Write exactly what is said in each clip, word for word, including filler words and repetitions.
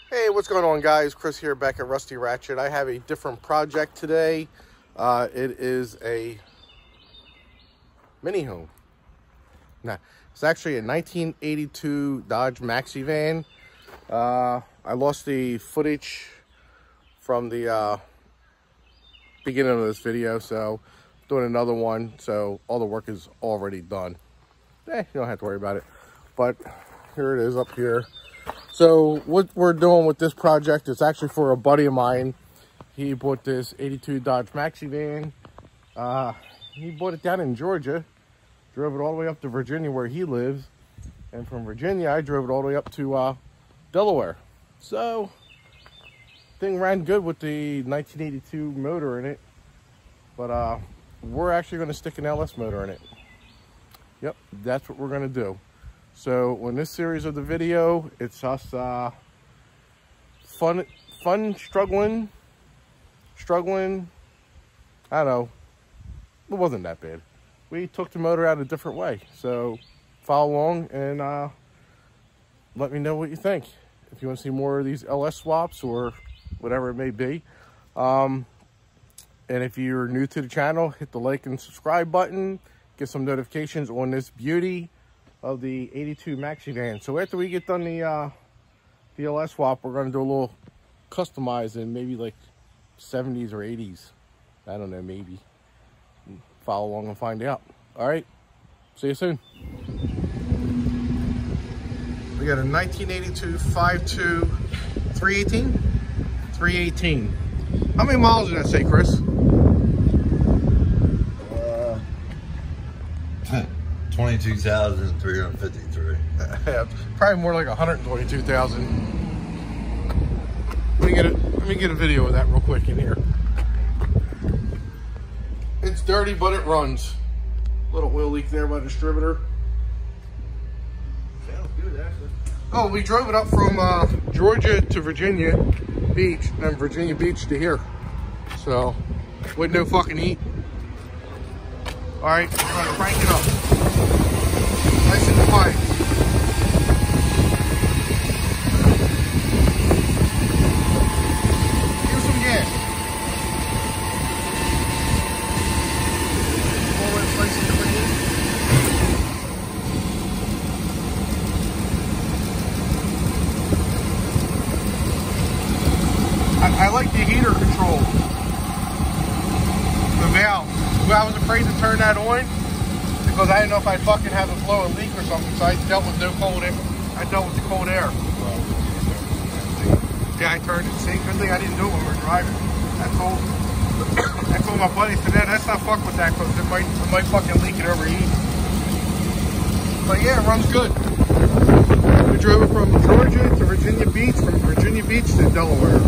Hey, what's going on, guys? Chris here, back at Rusty Ratchet. I have a different project today. Uh, it is a mini home. Nah, it's actually a nineteen eighty-two Dodge Maxi van. Uh, I lost the footage from the uh, beginning of this video, so I'm doing another one. So all the work is already done. Eh, you don't have to worry about it. But here it is up here. So what we're doing with this project is actually for a buddy of mine. He bought this eighty-two Dodge Maxi van. Uh, he bought it down in Georgia, drove it all the way up to Virginia where he lives. And from Virginia, I drove it all the way up to uh, Delaware. So thing ran good with the nineteen eighty-two motor in it. But uh, we're actually going to stick an L S motor in it. Yep, that's what we're going to do. So in this series of the video, it's us uh, fun, fun, struggling, struggling. I don't know. It wasn't that bad. We took the motor out a different way. So follow along and uh, let me know what you think. If you want to see more of these L S swaps or whatever it may be. Um, and if you're new to the channel, hit the like and subscribe button. Get some notifications on this beauty of the eighty-two Maxi van. So after we get done the uh, the L S swap, we're going to do a little customizing, maybe like seventies or eighties. I don't know, maybe. Follow along and find out. All right, see you soon. We got a nineteen eighty-two five two three eighteen? three eighteen. How many miles did that say, Chris? twenty-two thousand three hundred fifty-three. Yeah, probably more like one hundred twenty-two thousand. Let me get a let me get a video of that real quick in here. It's dirty, but it runs. Little oil leak there by the distributor. Sounds good, actually. Oh, we drove it up from uh, Georgia to Virginia Beach, and Virginia Beach to here. So, with no fucking heat. All right, we're gonna crank it up. Nice and quiet. Give some gas. All that nice and clean. I, I like the heater control. The valve. I was afraid to turn that on because I didn't know if I'd fucking have a flow or leak or something, so I dealt with no cold air. I dealt with the cold air. Yeah, I turned it. See, good thing I didn't do it when we were driving. I told, I told my buddy, said, "Let's not fuck with that because it might, it might fucking leak and overheat." But yeah, it runs good. We drove it from Georgia to Virginia Beach, from Virginia Beach to Delaware.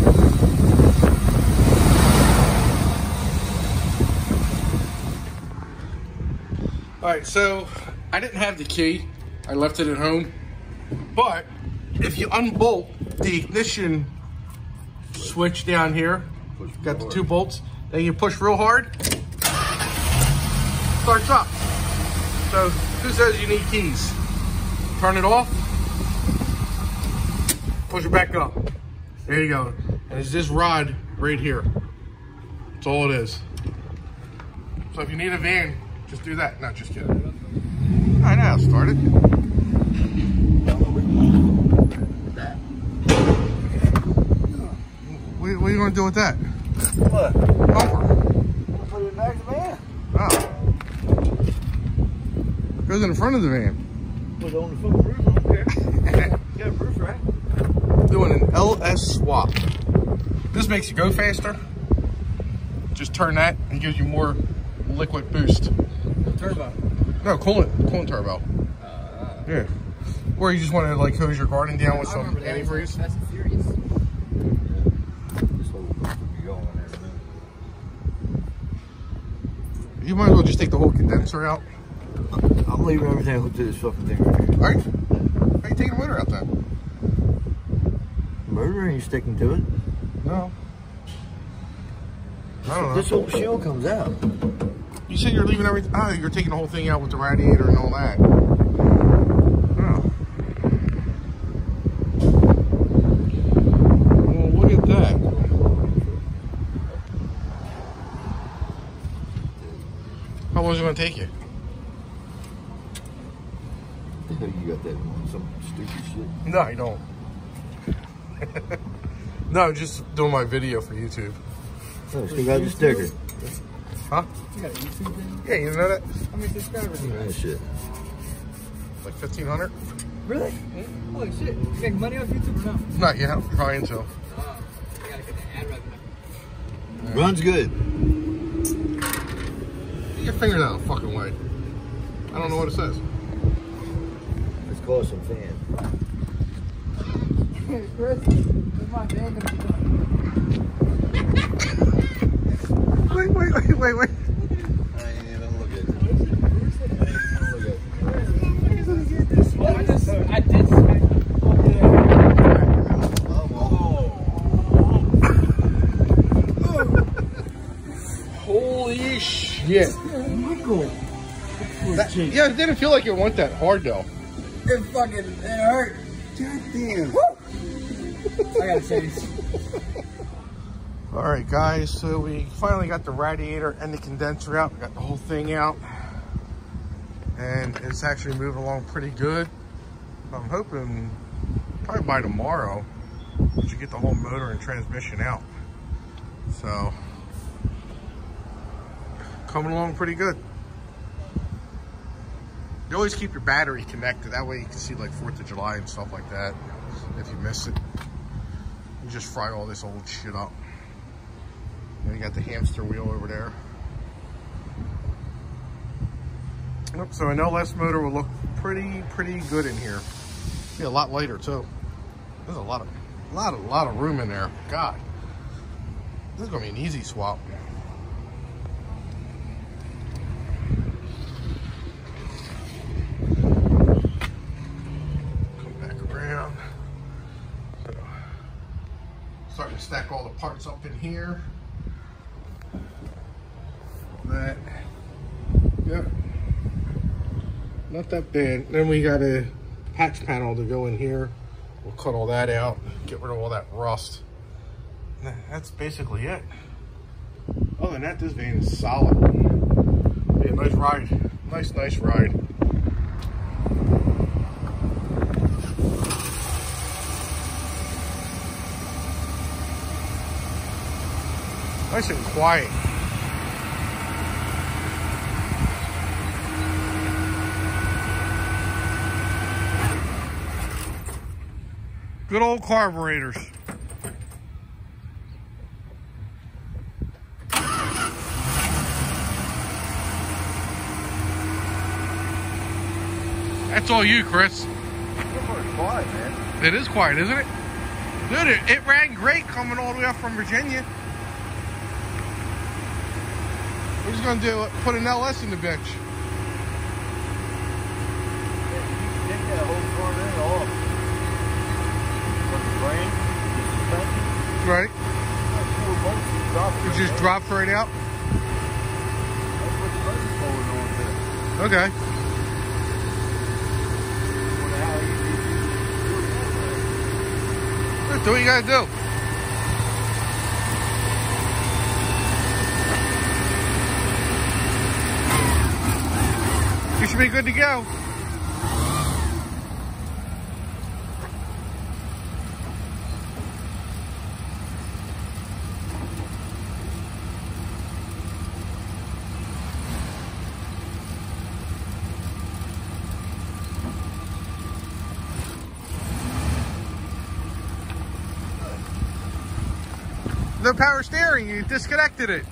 All right, so I didn't have the key. I left it at home. But if you unbolt the ignition switch down here, got the two bolts, then you push real hard, starts up. So who says you need keys? Turn it off, push it back up. There you go. And it's this rod right here. That's all it is. So if you need a van, just do that. No, just kidding. I know how to start it. What, what are you going to do with that? What? Bumper. Put it in the back of the van. Oh. Goes in the front of the van. Put it on the fucking roof. I don't care. You got a roof, right? Doing an L S swap. This makes you go faster. Just turn that and gives you more liquid boost. Turbo. No, coolant, coolant turbo. Uh, yeah. Or you just want to like hose your garden down with some antifreeze. Fast and Furious. This whole roof will be going in there. You might as well just take the whole condenser out. I'm leaving everything hooked to this fucking thing right here. All right. How are you taking the motor out then? Motor, and you sticking to it? No. I don't know. This whole shell comes out. You said you're leaving everything. Oh, you're taking the whole thing out with the radiator and all that. Oh. is it going to take you? You got that some stupid shit. No, I don't. No, I'm just doing my video for YouTube. Oh, still got the sticker. Huh? You got a YouTube thing? Yeah, you know that? How many subscribers you Oh, got? shit. Like fifteen hundred? Really? Holy shit. You make money off YouTube or no? Not yet. I'm trying to. Oh, you gotta get the ad revenue. Runs good. Get your finger down the fucking way. I don't know what it says. Let's call some fans. Chris, where's my van gonna be going? Wait, wait, wait, wait, wait. I ain't even look at it. I ain't even look at it. I just, I did smack him. Holy shit. Michael. That, yeah, it didn't feel like it went that hard though. It fucking, it hurt. God damn. I gotta say this. All right, guys, so we finally got the radiator and the condenser out. We got the whole thing out. And it's actually moving along pretty good. I'm hoping probably by tomorrow we should get the whole motor and transmission out. So, coming along pretty good. You always keep your battery connected. That way you can see like fourth of July and stuff like that. If you miss it, you just fry all this old shit up. And you got the hamster wheel over there. Yep, so an L S motor will look pretty, pretty good in here. Be a lot lighter too. There's a lot of, a lot of, lot of room in there. God, this is gonna be an easy swap. Come back around. So, starting to stack all the parts up in here. That, yeah, not that bad. Then we got a patch panel to go in here. We'll cut all that out, get rid of all that rust. That's basically it. Other than that, this van is solid. Be a nice ride. Nice, nice ride. Nice and quiet. Good old carburetors. That's all you, Chris. It's quiet, man. It is quiet, isn't it? Dude, it, it ran great coming all the way up from Virginia. We're just gonna do put an L S in the bitch. Take that whole front end off. Brain, Right. You just drop right out? That's what the motor's going on there. Okay. Do what you gotta do. You should be good to go. No power steering, you disconnected it.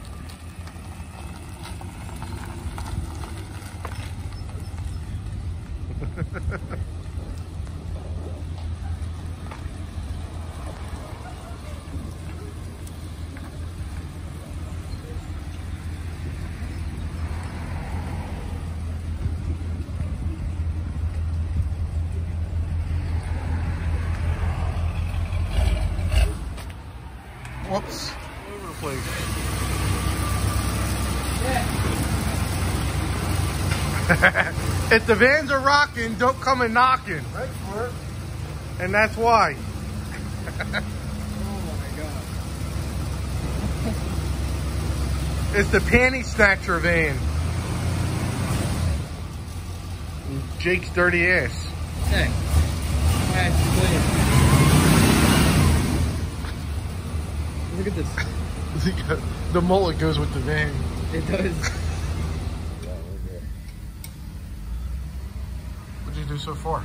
Whoops. All over the place. Yeah. If the vans are rocking, don't come and knocking. Right for it. And that's why. Oh my god. It's the panty snatcher van. Jake's dirty ass. Hey. Look at this. The mullet goes with the van. It does. What'd you do so far?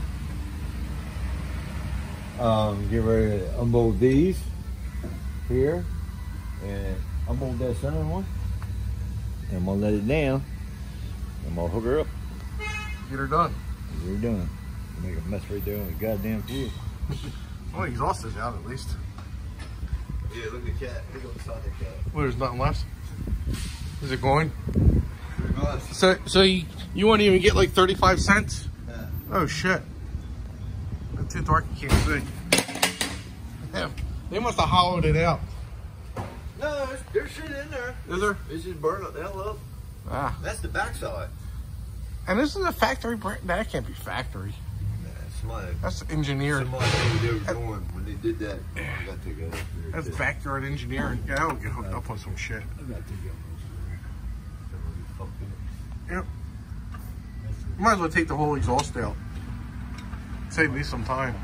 Um, get ready to unbolt these here, and unbolt that center one. And I'm gonna let it down. I'm gonna hook her up. Get her done. We're done. Make a mess right there on the goddamn fuel. Well, exhaust is out at least. Yeah, look at the cat. Look on the side of the cat. Well, there's nothing left. Is it going? It goes. So, so you, you won't even get like thirty-five cents? Yeah. Oh shit. It's too dark, you can't see. Damn, they must have hollowed it out. No, there's, there's shit in there. Is there? It's just burning the hell up. Ah. That's the backside. And this is a factory brand? That can't be factory. Yeah, somebody, That's engineered. somebody knew they were doing when they did that. I got to go up there. That's backyard engineering. Yeah, I'll get hooked up on some shit. I got to go. Yep. Might as well take the whole exhaust out. Save me some time.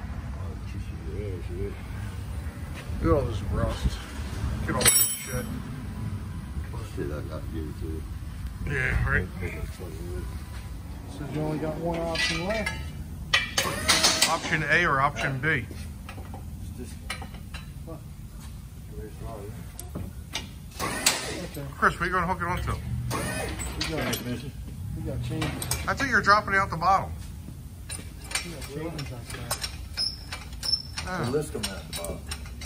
Look at all this rust. Get all this shit. Shit, I got to give it to you. Yeah, right. So you only got one option left. Option A or option B? Chris, where you gonna hook it onto? We got, we got changes. I think you're dropping it out the bottom. We got changes outside. Oh. The list coming out the bottom.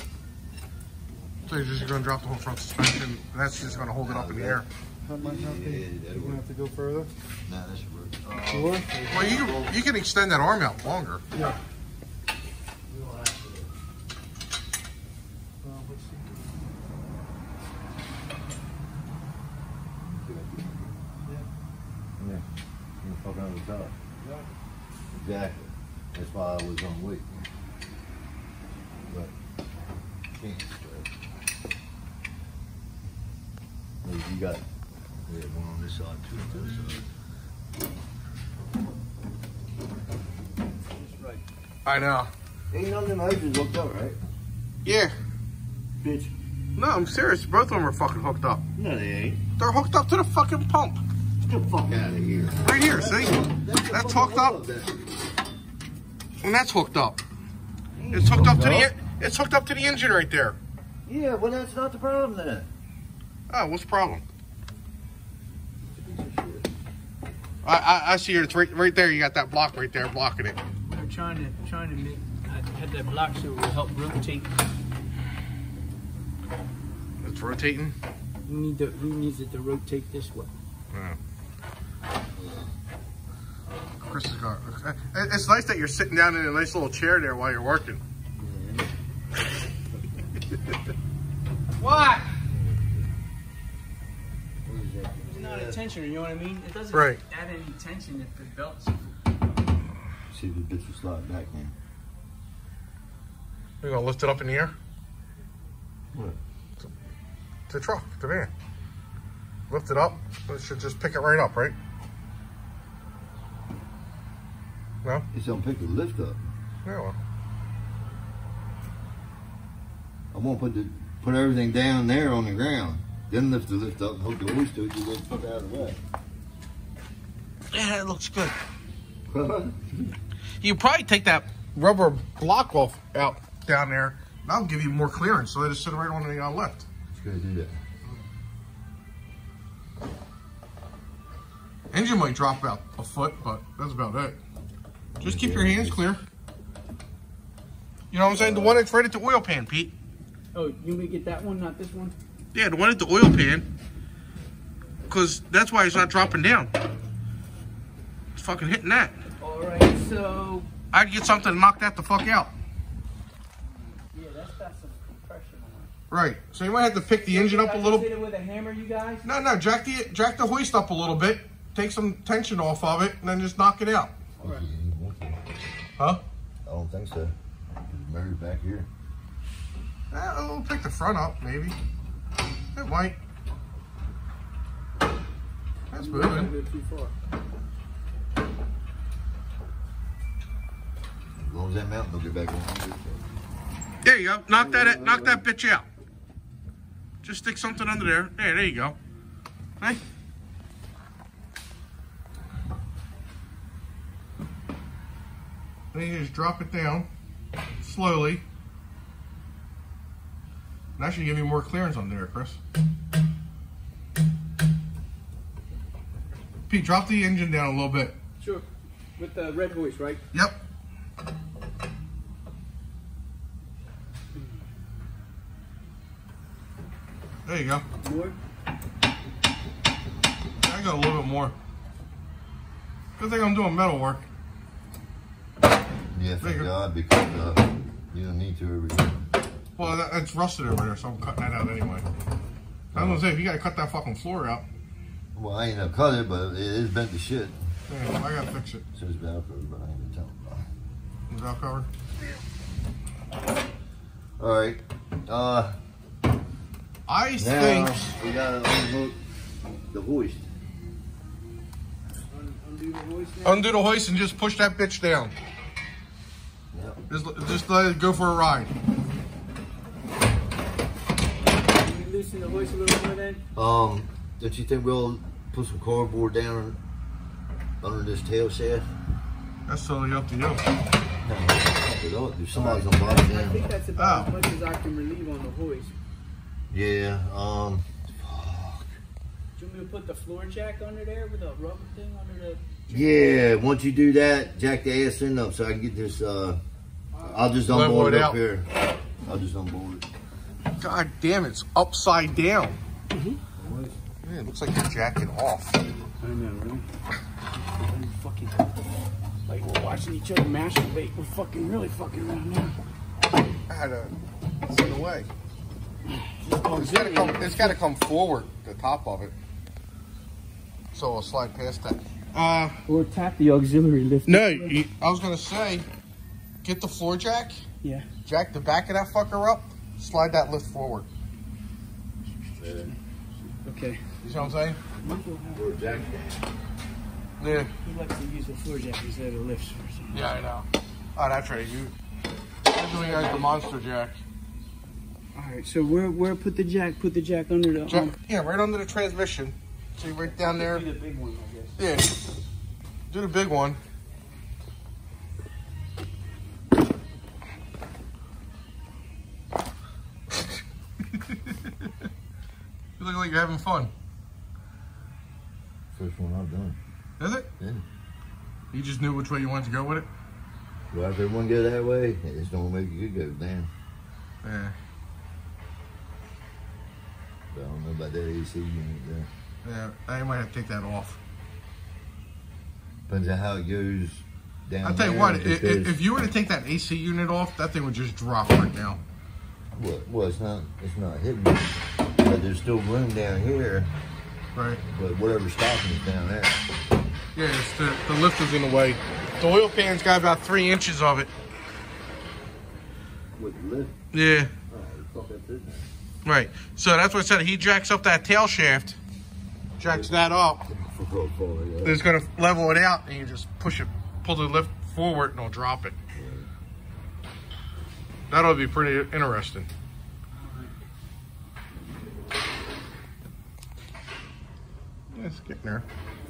So you're just gonna drop the whole front suspension, and that's just gonna hold it up in the air. That might not be. Yeah, You're that'll gonna have to go further. Nah, that should work. Uh, Sure. Well, you can, you can extend that arm out longer. Yeah. Well, let's see. Yeah. You're fucking on the top. Exactly. That's why I was on weight. But can't straight. You got we have one on this side too. On this side. That's right. I know. Ain't none of them hoses hooked up, right? Yeah. Bitch. No, I'm serious. Both of them are fucking hooked up. No, they ain't. They're hooked up to the fucking pump. Get the fuck out of here. Right here, see? That's hooked up. And that's hooked up. It's hooked up to the en- it's hooked up to the engine right there. Yeah, well that's not the problem then. Oh, what's the problem? I I, I see it's right right there. You got that block right there blocking it. We're trying to trying to make I had that block so it will help rotate. It's rotating. We need to we needs it to rotate this way. Yeah. Chris is going. It's nice that you're sitting down in a nice little chair there while you're working. What? It's not a tensioner, you know what I mean? It doesn't Right. add any tension if the belt's. See if the bitch will slide back now. You're gonna lift it up in the air? What? The truck, the van. Lift it up. It should just pick it right up, right? No? It's gonna pick the lift up. Yeah. Well. I won't put the put everything down there on the ground. Then lift the lift up and hook the hoist to it. You get the fuck out of the way. Yeah, it looks good. You probably take that rubber block off out down there. That'll give you more clearance, so they just sit right on the uh, left. Just gonna do that. Engine might drop about a foot, but that's about it. Just keep your hands clear. You know what I'm saying? The one that's right at the oil pan, Pete. Oh, you may get that one, not this one? Yeah, the one at the oil pan. Because that's why it's not dropping down. It's fucking hitting that. Alright, so I'd get something to knock that the fuck out. yeah, that's got some compression on it. Right. So you might have to pick the engine up a little. Hit it with a hammer, you guys? No, no, jack the jack the hoist up a little bit. Take some tension off of it, and then just knock it out. Right. Huh? I don't think so. It's married back here. Eh, we'll pick the front up, maybe. It might. That's moving. Too far. As long as that mountain don't get back on. There you go. Knock that knock that bitch out. Just stick something under there. There, there you go. Hey. Then you just drop it down slowly. And that should give you more clearance under there, Chris. Pete, drop the engine down a little bit. Sure. With the red hoist, right? Yep. There you go. More? I got a little bit more. Good thing I'm doing metal work. Yeah, thank God, because uh, you don't need to every time. Well, that, that's rusted over there, so I'm cutting that out anyway. I was gonna say, if you gotta cut that fucking floor out. Well, I ain't gonna cut it, but it is bent to shit. Yeah, well, I gotta fix it. So it's Velcro, but I ain't gonna tell them about it. Is that covered? All right. Uh, I now think we gotta unhook the hoist. Un undo the hoist now? undo the hoist and just push that bitch down. Yep. Just, just let it go for a ride. Can you loosen the hoist a little more then? Um, don't you think we'll put some cardboard down under this tail shaft? That's totally up to you. No, there's somebody's on bottom I think down. that's about Oh. as much as I can relieve on the hoist. Yeah. Um. Fuck. Do you want me to put the floor jack under there with a rubber thing under the... Yeah. Once you do that, jack the ass in up so I can get this. Uh, I'll just Level unboard it it up out. here. I'll just unboard it. God damn, it's upside down. Mm-hmm. Man, it looks like you're jacking off. I know, really? I'm fucking... Like we're watching each other masturbate. We're fucking really fucking around now. I had a. It's in the way. It's gotta come. It's gotta come forward. The top of it. So I'll slide past that. Uh, Or tap the auxiliary lift. no. You, I was gonna say, get the floor jack. Yeah. Jack the back of that fucker up. Slide that lift forward. Okay. You see what I'm saying? Or jack. Yeah. He likes to use the floor jack instead of the lifts for some. Yeah, I know. Oh, that's right. You. That's when you got the monster jack. All right. So where where put the jack? Put the jack under the. Jack Um, yeah, right under the transmission. See, right down there. do the big one, I guess. Yeah. Do the big one. You look like you're having fun. First one I've done. Is it? Yeah. You just knew which way you wanted to go with it? Well, if everyone go that way, it's gonna make you go down. Yeah. But I don't know about that A C unit there. Yeah, I might have to take that off. Depends on how it goes down. I'll tell you there, what, i- i- because- if you were to take that A C unit off, that thing would just drop right now. Well, well, it's not, it's not hitting me, but there's still room down here. Right. But whatever's stopping is down there. Yeah, it's the, the lift is in the way. The oil pan's got about three inches of it. With the lift? Yeah. Oh, the fuck that's it. Right. So that's what I said. He jacks up that tail shaft, jacks that up. For fall, yeah. It's going to level it out, and you just push it, pull the lift forward, and it'll drop it. That'll be pretty interesting. Yeah, it's getting there.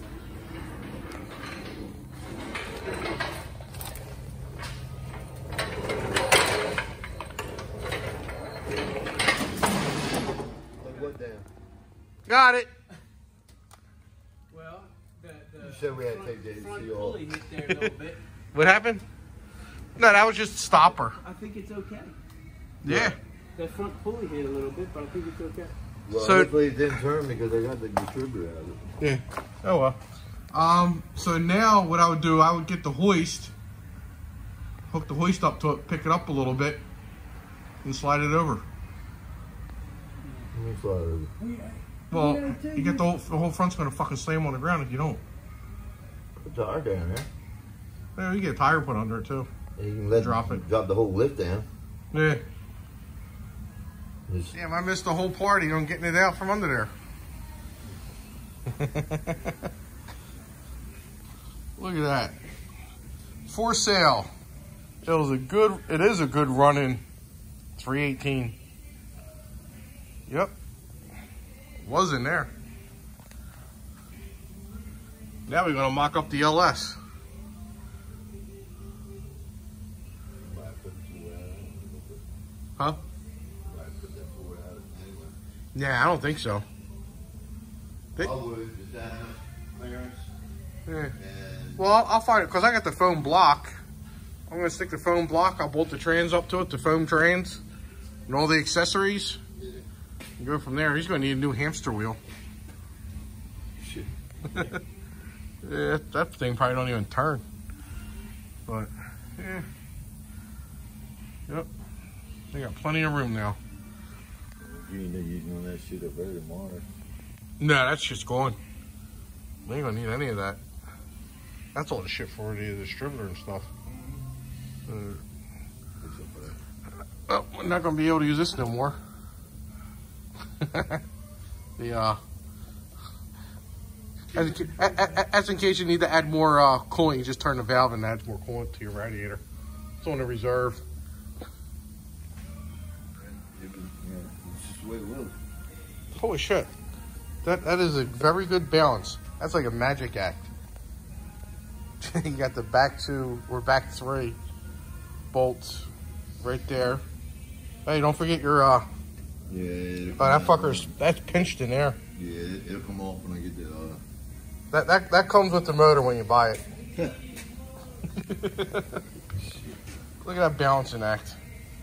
Like what down? Got it. Well, the, the You said we had to take the A C front off. pulley hit there a little bit. What happened? No, that was just stopper. I think it's okay. Yeah. That front pulley hit a little bit, but I think it's okay. Well, So- hopefully it didn't turn because I got the distributor out of it. Yeah. Oh well. Um. So now what I would do, I would get the hoist, hook the hoist up to it, pick it up a little bit, and slide it over. Let me slide it over. Well, you get the whole, the whole front's gonna fucking slam on the ground if you don't. Put the tire down there. Yeah, you get a tire put under it too. And you can let Drop it. Drop the whole lift down. Yeah. Just, Damn, I missed the whole party on getting it out from under there. Look at that. For sale. It was a good, it is a good running three eighteen. Yep. Was in there. Now we're going to mock up the L S. Huh? Yeah, I don't think so. They, yeah. Well, I'll, I'll find it because I got the foam block. I'm going to stick the foam block. I'll bolt the trans up to it, the foam trans, and all the accessories. And go from there. He's going to need a new hamster wheel. Shit. Yeah, that thing probably don't even turn. But, yeah. Yep. They got plenty of room now. You ain't using all that shit up there tomorrow. No, that's just gone. We ain't gonna need any of that. That's all the shit for the distributor and stuff. Uh, oh, we're not gonna be able to use this no more. the uh, as in, as in case you need to add more uh, cooling, you just turn the valve and adds more coolant to your radiator. It's on the reserve. Holy shit. That that is a very good balance. That's like a magic act. You got the back two or back three bolts right there. Hey, don't forget your uh yeah. Oh, that fucker's that's pinched in there. Yeah, it'll come off when I get the uh That that that comes with the motor when you buy it. Look at that balancing act.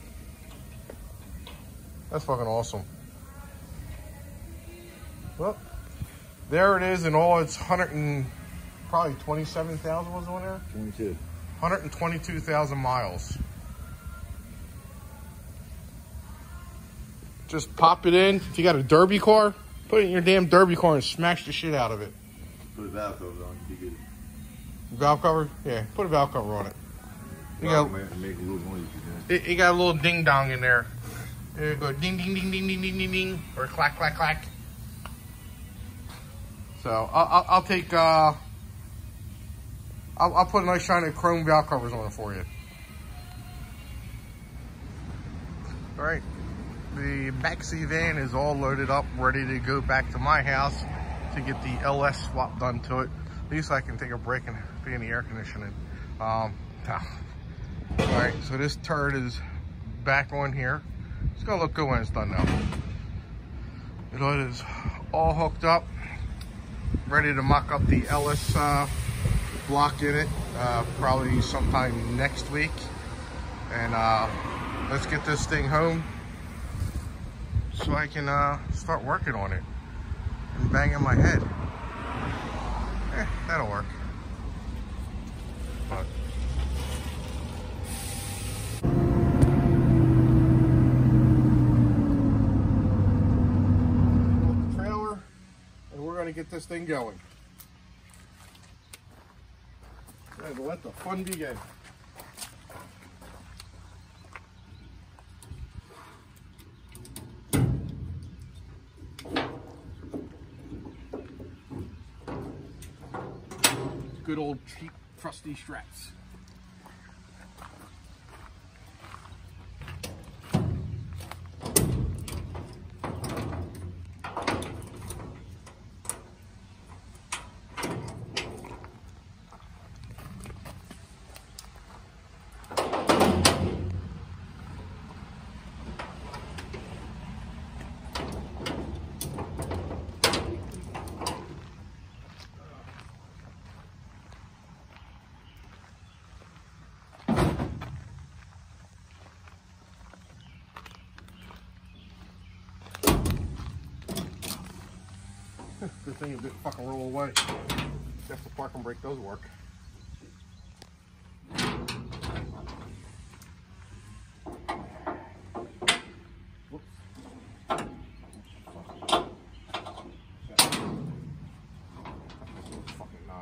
That's fucking awesome. Well, there it is in all its hundred and probably twenty-seven thousand was on there? twenty-two. one hundred twenty-two thousand miles. Just pop it in. If you got a derby car, put it in your damn derby car and smash the shit out of it. Put a valve cover on, be good. Valve cover? Yeah, put a valve cover on it. You got, make, make a little noise. it, it got a little ding dong in there. There you go, ding ding ding ding ding ding ding ding, or clack clack clack. So I'll, I'll, I'll take, uh, I'll, I'll put a nice shiny chrome valve covers on it for you. All right, the maxi van is all loaded up, ready to go back to my house to get the L S swap done to it. At least I can take a break and be in the air conditioning. Um, all right, so this turret is back on here. It's gonna look good when it's done now. It is all hooked up, ready to mock up the L S uh, block in it, uh, probably sometime next week. And uh, let's get this thing home so I can uh, start working on it and banging my head. Eh, that'll work. But to get this thing going. And let the fun begin. Good old cheap trusty straps. Good thing it didn't fucking roll away. If the parking brake does work. Whoops. Fucking knot.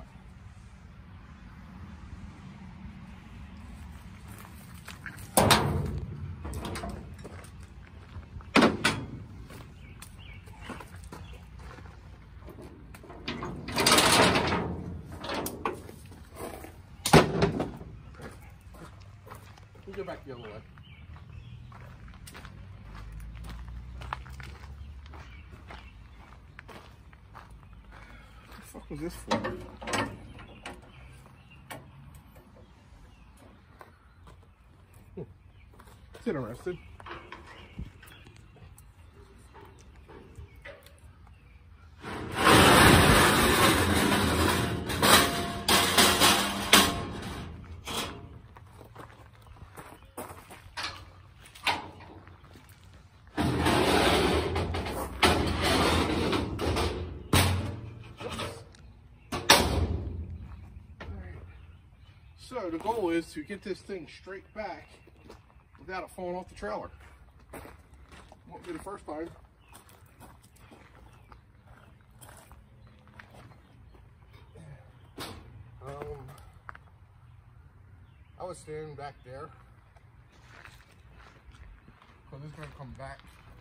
back the other way. What the fuck was this for? It's interesting. So the goal is to get this thing straight back without it falling off the trailer. Won't be the first time. Um, I was standing back there because it's going to come back.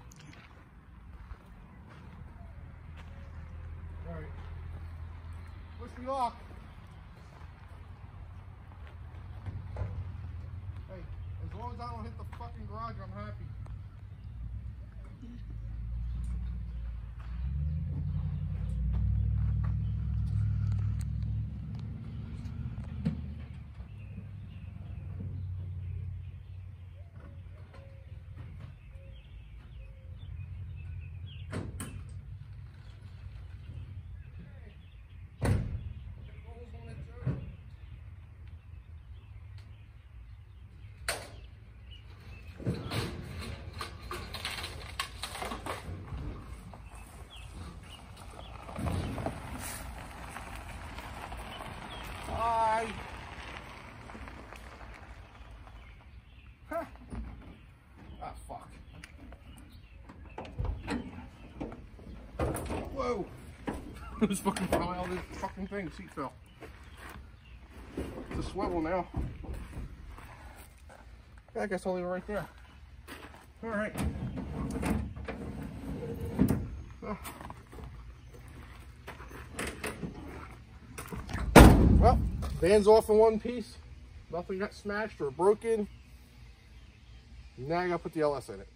All right, wish me luck. Hey, as long as I don't hit the fucking garage, I'm happy. Hi. Huh. Ah, fuck. Whoa. This fucking fell out of this fucking thing. Seat fell. It's a swivel now. Yeah, I guess I'll leave it right there. All right. Oh. Well, van's off in one piece. Nothing got smashed or broken. Now I gotta put the L S in it.